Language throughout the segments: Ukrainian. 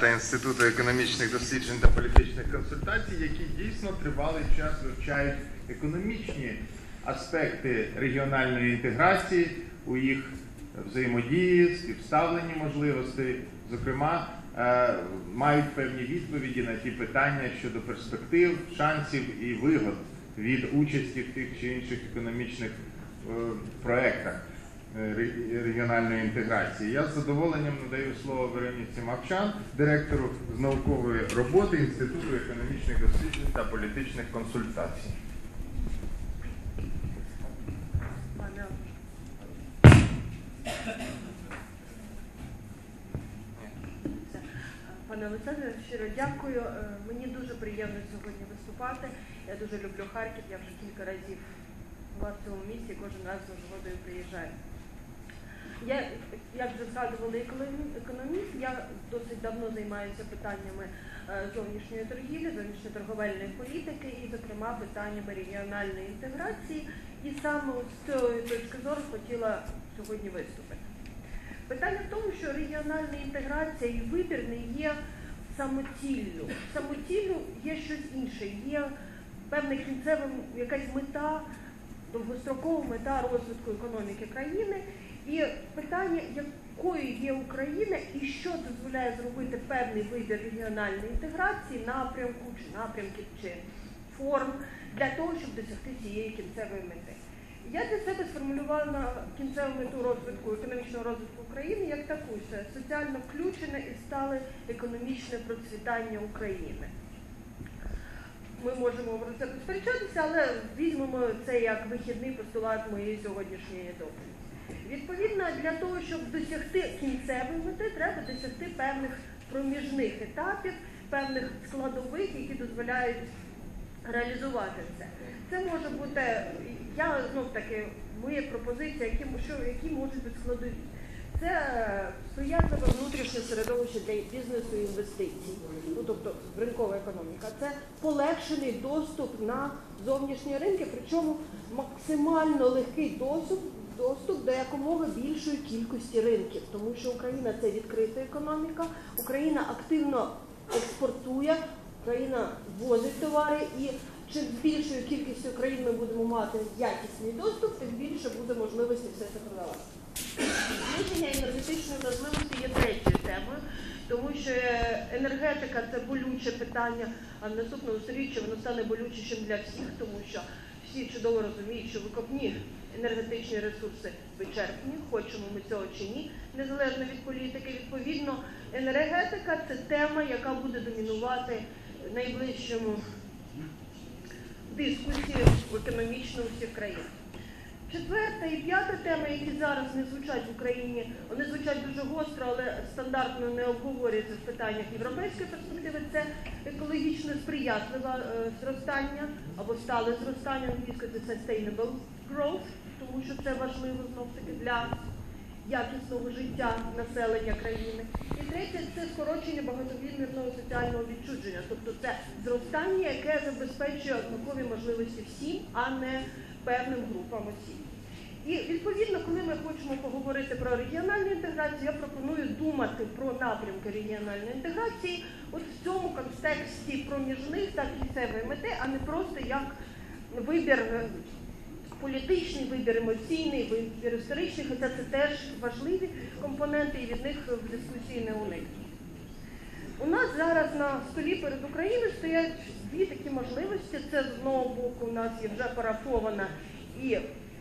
кандидата Інституту економічних досліджень та політичних консультацій, які дійсно тривалий час вивчають економічні аспекти регіональної інтеграції у їх взаємодії, співставленні можливостей, зокрема, мають певні відповіді на ті питання щодо перспектив, шансів і вигод від участі в тих чи інших економічних проєктах регіональної інтеграції. Я з задоволенням надаю слово Вероніці Мовчан, директору з наукової роботи Інституту економічних досліджень та політичних консультацій. Пане Олександре, щиро дякую. Мені дуже приємно сьогодні виступати. Я дуже люблю Харків, я вже кілька разів була в цьому місті, кожен раз за згодою приїжджаю. Я, як вже згадували, економіст, я досить давно займаюся питаннями зовнішньої торгівлі, зовнішньоторговельної політики і, зокрема, питаннями регіональної інтеграції. І саме з цієї точки зору хотіла сьогодні виступити. Питання в тому, що регіональна інтеграція і вибір не є самоціллю. Самоціллю є щось інше, є певна кінцева якась мета, довгострокова мета розвитку економіки країни. І питання, якою є Україна і що дозволяє зробити певний вибір регіональної інтеграції, напрямку, чи напрямків, чи форм, для того, щоб досягти цієї кінцевої мети. Я для себе сформулювала кінцеву мету розвитку, економічного розвитку України як таку, що соціально включене і стале економічне процвітання України. Ми можемо про це посперечатися, але візьмемо це як вихідний постулат моєї сьогоднішньої доповіді. Відповідно, для того, щоб досягти кінцевої мети, треба досягти певних проміжних етапів, певних складових, які дозволяють реалізувати це. Це може бути, знов-таки, моя пропозиція, які можуть бути складові. Це сприятливе внутрішнє середовище для бізнесу і інвестицій, тобто ринкова економіка. Це полегшений доступ на зовнішні ринки, причому максимально легкий доступ до якомога більшої кількості ринків, тому що Україна – це відкрита економіка, Україна активно експортує, Україна возить товари, і чим з більшою кількістю країн ми будемо мати якісний доступ, тим більше буде можливості все це продавати. Зниження енергетичної вразливості є третьою темою, тому що енергетика – це болюче питання, а в наступному сторіччі воно стане болючішим для всіх, тому що всі чудово розуміють, що викопні енергетичні ресурси вичерпні, хочемо ми цього чи ні, незалежно від політики. Відповідно, енергетика – це тема, яка буде домінувати в найближчому дискусії економічно усіх країн. Четверта і п'ята тема, які зараз не звучать в Україні, вони звучать дуже гостро, але стандартно не обговорюються в питаннях європейської перспективи, це екологічно сприятливе зростання або стале зростання, англійською це sustainable growth, тому що це важливо знов-таки для якісного життя населення країни. І третє – це скорочення багатовимірного соціального відчуження, тобто це зростання, яке забезпечує однакові можливості всім, а не певним групам осіб. І відповідно, коли ми хочемо поговорити про регіональну інтеграцію, я пропоную думати про напрямки регіональної інтеграції от в цьому контексті проміжних та кінцевої мети, а не просто як вибір політичний, вибір емоційний, вибір історичний, хоча це теж важливі компоненти і від них в дискусії не уникнути. У нас зараз на столі перед Україною стоять дві такі можливості. Це з одного боку у нас є вже парафована і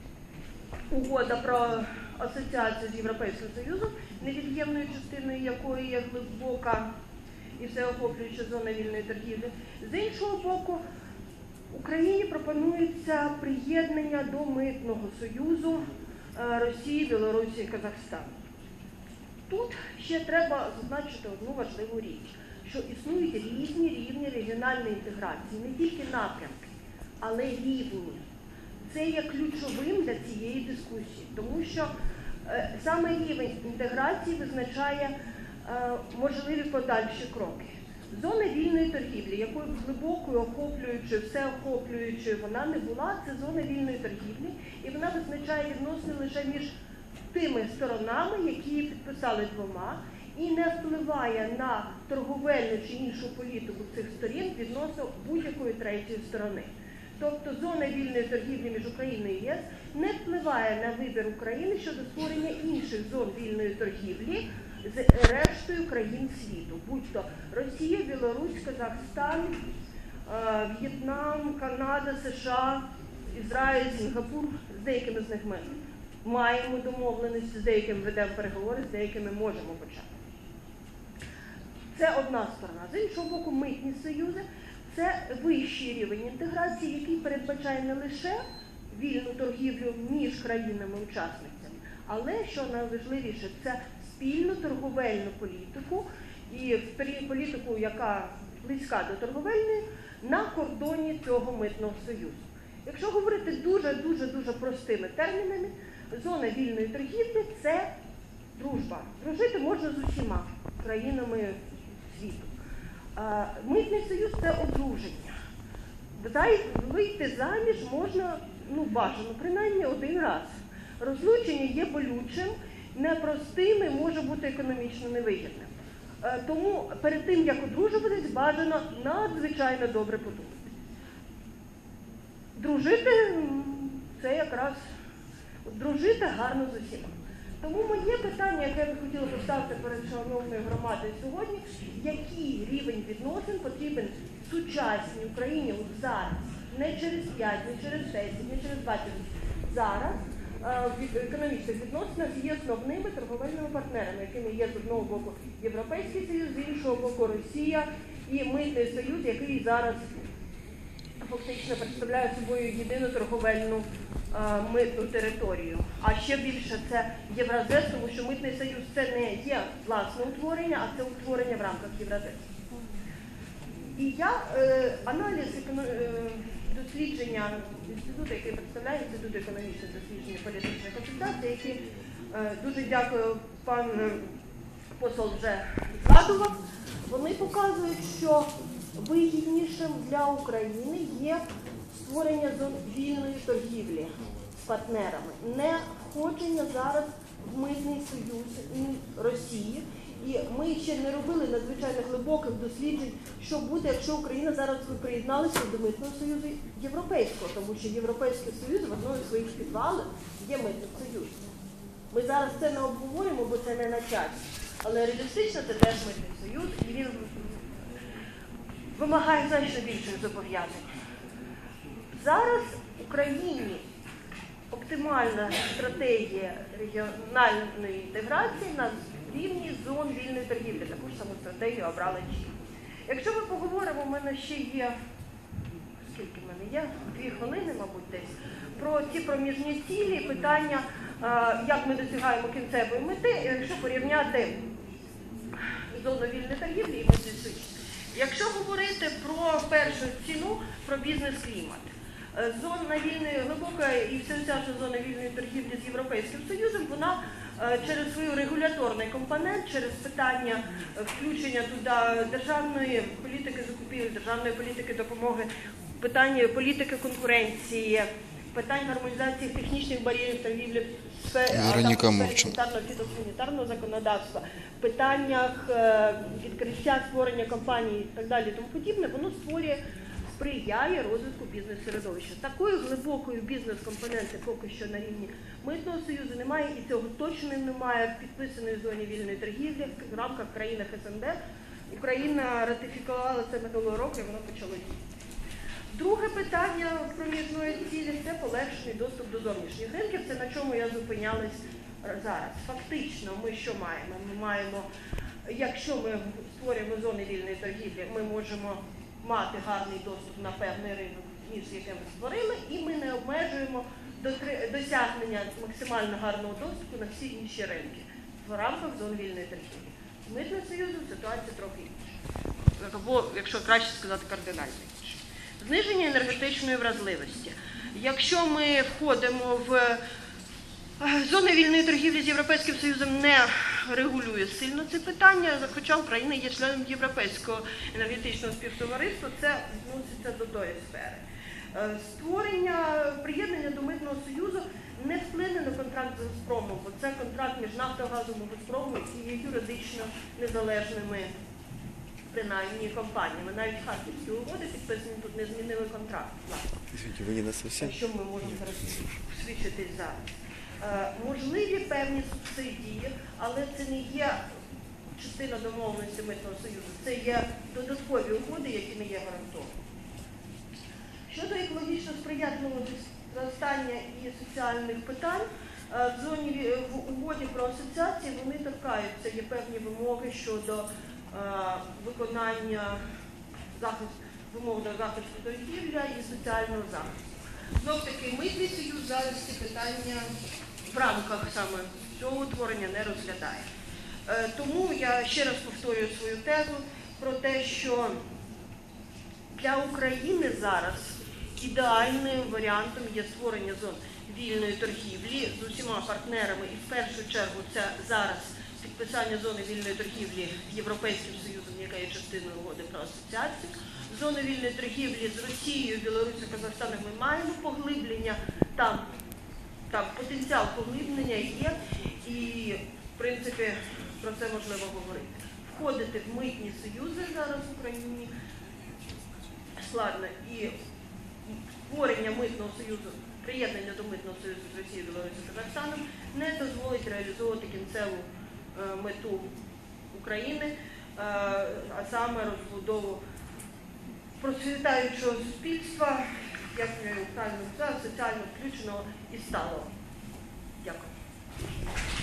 угода про асоціацію з Європейським Союзом, невід'ємною частиною якої є глибока і всеохоплююча зона вільної торгівлі. З іншого боку, Україні пропонується приєднання до Митного союзу Росії, Білорусі і Казахстану. Тут ще треба зазначити одну важливу річ, що існують різні рівні регіональної інтеграції, не тільки напрямки, але рівні. Це є ключовим для цієї дискусії, тому що саме рівень інтеграції визначає можливі подальші кроки. Зона вільної торгівлі, якою глибокою, охоплюючою, всеохоплюючою вона не була, це зона вільної торгівлі, і вона визначає відносини лише між тими сторонами, які її підписали двома, і не впливає на торговельну чи іншу політику цих сторін відносно будь-якої третьої сторони. Тобто зона вільної торгівлі між Україною і ЄС не впливає на вибір України щодо створення інших зон вільної торгівлі з рештою країн світу, будь-то Росія, Білорусь, Казахстан, В'єтнам, Канада, США, Ізраїль, Сінгапур. З деякими з них ми маємо домовленості, з деякими ведемо переговори, з деякими можемо почати. Це одна сторона. З іншого боку, митні союзи – це вищий рівень інтеграції, який передбачає не лише вільну торгівлю між країнами-учасницями, але, що найважливіше, це спільну торговельну політику і політику, яка близька до торговельної, на кордоні цього митного союзу. Якщо говорити дуже простими термінами, зона вільної торгівлі – це дружба. Дружити можна з усіма країнами світу. Митний союз – це одруження. Вийти заміж можна, бажано, принаймні один раз. Розлучення є болючим, непростим і може бути економічно невигідним. Тому перед тим, як одружуватись, бажано надзвичайно добре подумати. Дружити – це якраз дружити гарно з усіма. Тому моє питання, яке я би хотіла поставити перед шановною громадою сьогодні, який рівень відносин потрібен сучасній Україні от зараз, не через 5, не через 10, не через 20, зараз, в економічних відносинах є основними торговельними партнерами, якими є з одного боку Європейський Союз, з іншого боку Росія і Митний Союз, який зараз фактично представляє собою єдину торговельну митну територію. А ще більше це Євразес, тому що Митний Союз це не є власне утворення, а це утворення в рамках Євразесу. І аналіз дослідження інституту, який представляє Інститут економічних досліджень і політичної консультації, які дуже дякую, пан посол вже згадував, вони показують, що вигіднішим для України є створення зон вільної торгівлі з партнерами, не входження зараз в Митний Союз Росії. І ми ще не робили надзвичайно глибоких досліджень, що буде, якщо Україна зараз приєдналася до Митного Союзу Європейського, тому що Європейський Союз в одному з своїх підвалів є Митний Союз. Ми зараз це не обговоримо, бо це не на часі. Але реалістично це теж Митний Союз, і він вимагає значно більших зобов'язань. Зараз в Україні оптимальна стратегія регіональної інтеграції на рівні зон вільної торгівлі. Таку ж саму стратегію обрали Чехія. Якщо ми поговоримо, у мене ще є, скільки в мене є? 2 хвилини, мабуть, десь, про ці проміжні цілі, питання, як ми досягаємо кінцевої мети, якщо порівняти зону вільної торгівлі і Митний Союз. Якщо говорити про першу ціну, про бізнес-клімат, зона вільної, глибока і всеосяжна зона вільної торгівлі з Європейським Союзом, вона через свій регуляторний компонент, через питання включення туди державної політики закупівель, державної політики допомоги, питання політики конкуренції, питань гармонізації технічних бар'єрів торгівлі, санітарного законодавства, питаннях відкриття створення компаній і так далі, тому подібне, воно сприяє розвитку бізнес-середовища. Такої глибокої бізнес-компоненти поки що на рівні Митного Союзу немає, і цього точно немає в підписаної зоні вільної торгівлі в рамках країн СНД. Україна ратифікувала це минулого року, і воно почало діяти. Друге питання проміжної цілі – це полегшений доступ до зовнішніх ринків. Це на чому я зупинялась зараз. Фактично, ми що маємо? Ми маємо, якщо ми створюємо зони вільної торгівлі, ми можемо мати гарний доступ на певний ринок, ніж який ми створили, і ми не обмежуємо досягнення максимально гарного доступу на всі інші ринки в рамках зон вільної торгівлі. З Митним Союзом ситуація трохи інша. Або, якщо краще сказати, кардинально інша. Зниження енергетичної вразливості. Якщо ми входимо в зони вільної торгівлі з Європейським Союзом, не регулює сильно це питання, хоча Україна є членом Європейського енергетичного співтовариства, це відноситься до тої сфери. Приєднання до Митного Союзу не вплине на контракт з Газпромом, бо це контракт між Нафтогазом і Газпромом, які є юридично незалежними, принаймні, компаніями. Навіть харківські угоди підписані тут не змінили контракт. Извините, вы не на совсем? Що ми можемо зараз свідчити зараз? Можливі певні субсидії, але це не є частина домовленості Митного Союзу. Це є додаткові угоди, які не є гарантовані. Щодо екологічно сприятливого зростання і соціальних питань, в угоді про асоціації вони торкаються, є певні вимоги щодо виконання вимог до захисту торгівля і соціального захисту. Знов таки, Митний Союз зараз ці питання в рамках саме цього утворення не розглядає. Тому я ще раз повторюю свою тезу про те, що для України зараз ідеальним варіантом є створення зон вільної торгівлі з усіма партнерами, і в першу чергу це зараз підписання зони вільної торгівлі з Європейським Союзом, яка є частиною угоди про асоціацію. Зону вільної торгівлі з Росією, Білоруссю, Казахстаном ми маємо поглиблення, там потенціал поглиблення є, і в принципі про це можливо говорити. Входити в митні союзи зараз в Україні складно, і створення митного союзу, приєднання до митного союзу з Росією, Білоруссю, Казахстаном не дозволить реалізовувати кінцеву мету України, а саме розбудову процвітаючого суспільства, як я правильно сказала, соціально включеного і сталого. Дякую.